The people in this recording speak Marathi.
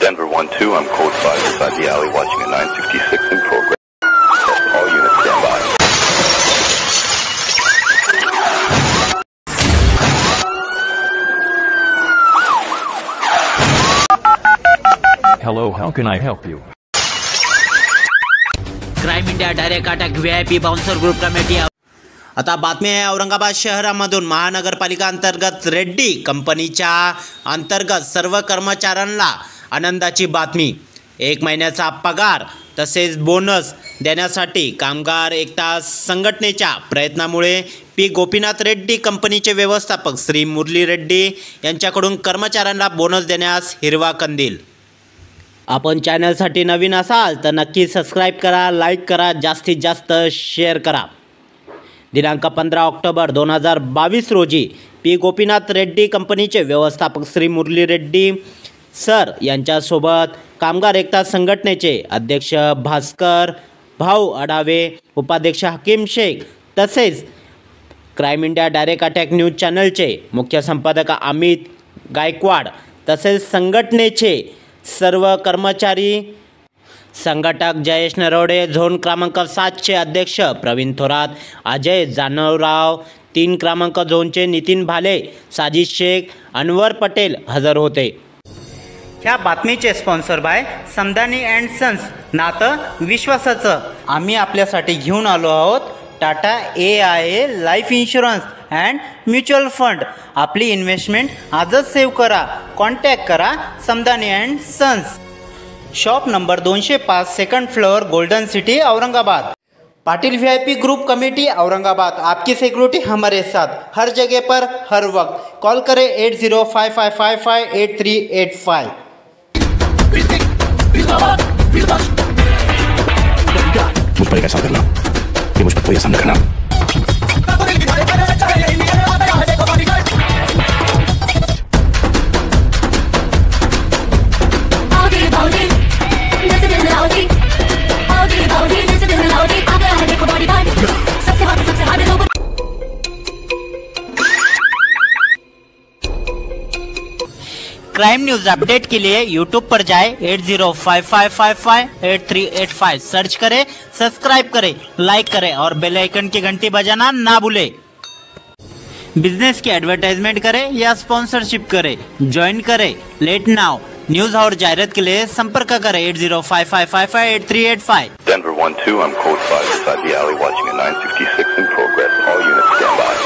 Denver 1-2, I'm code 5 inside the alley watching a 966 in progress. All units stand by. Hello, how can I help you? Crime India direct attack VIP bouncer group committee. आता बातमी आहे औरंगाबाद शहरामधून महानगरपालिका अंतर्गत रेड्डी कंपनीच्या अंतर्गत सर्व कर्मचाऱ्यांना आनंदाची बातमी। 1 महिन्याचा पगार तसेच बोनस देण्यासाठी कामगार एकता संघटनेच्या प्रयत्नामुळे पी गोपीनाथ रेड्डी कंपनीचे व्यवस्थापक श्री मुरली रेड्डी यांच्याकडून कर्मचाऱ्यांना बोनस देण्यास हिरवा कंदील। आपण चॅनलसाठी नवीन असाल तर नक्की सबस्क्राईब करा, लाईक करा, जास्तीत जास्त शेअर करा। दिनांक 15 ऑक्टोबर 2022 रोजी पी गोपीनाथ रेड्डी कंपनीचे व्यवस्थापक श्री मुरली रेड्डी सर यांच्यासोबत कामगार एकता संघटनेचे अध्यक्ष भास्कर भाऊ अडावे, उपाध्यक्ष हकीम शेख तसेच crime India direct attack news चॅनलचे मुख्य संपादक अमित गायकवाड तसेच संघटनेचे सर्व कर्मचारी, संघटक जयेश नरोडे, झोन क्रमांक 7 चे अध्यक्ष प्रवीण थोरात, अजय जानवराव, 3 क्रमांक झोनचे नितीन भाले, साजिद शेख, अनवर पटेल हजर होते। ह्या बातमीचे sponsor by Samdani and sons, नातं विश्वासाचं। आम्ही आपल्यासाठी घेऊन आलो आहोत Tata AIA life insurance and mutual fund. आपली इन्व्हेस्टमेंट आजच सेव्ह करा। कॉन्टॅक्ट करा Samdani and sons, shop number 205, second floor, golden city, Aurangabad. Patil VIP group committee Aurangabad, आपकी सिक्योरिटी हमारे साथ, हर जगह पर हर वक्त। कॉल करें 8055558385। मुझ पर कैसा करना, ये मुझ पर कोई सामना करना। क्राइम न्यूज अपडेट के लिए यूट्यूब पर जाए 8055558385 सर्च करें, सब्सक्राइब करें, लाइक करें और बेल आइकन की घंटी बजाना ना भूलें। बिजनेस की एडवर्टाइजमेंट करें या स्पॉन्सरशिप करें, ज्वाइन करें लेट नाउ न्यूज और जाहिरात के लिए संपर्क करें 8055558385। Denver 1-2, I'm code 5 inside the alley watching a 966 in progress. All units stand by.